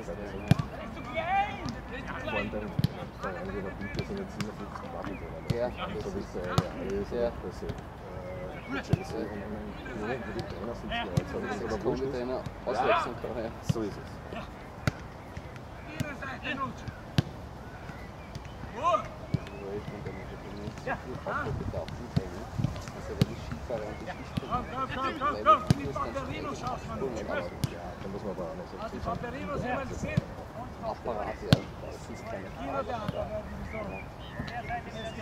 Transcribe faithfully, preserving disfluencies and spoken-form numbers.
Vor allem dann, dann einige der Punkte sind jetzt siebenundfünfzig Waffen drin. Ja, so wie es alles ja. dass sie Chelsea und nur die Trainer sind ja jetzt habe ich Jetzt aber kommt der Trainer auswechseln vorher. so ist es. Ja. Also wenn die Skifahrer und die Skisprünge, Komm, komm, komm, komm, die Batterino schaffst man nicht. Ja, da muss man aber auch noch so Die Batterino sind mal zehn. Apparate, ja, das ist keine Kino der andere.